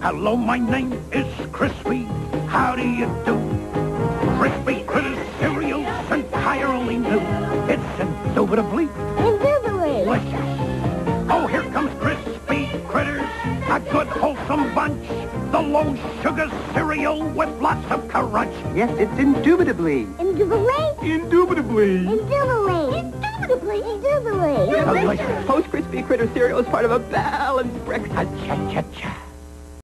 Hello, my name is Crispy. How do you do? Crispy Critters cereal's entirely new. It's indubitably delicious. Oh, here comes Crispy Critters, a good wholesome bunch. The low-sugar cereal with lots of crunch. Yes, it's indubitably. Indubitably? Indubitably. Indubitably. Indubitably. Indubitably. Delicious. Post Crispy Critter cereal is part of a balanced breakfast. Cha-cha-cha.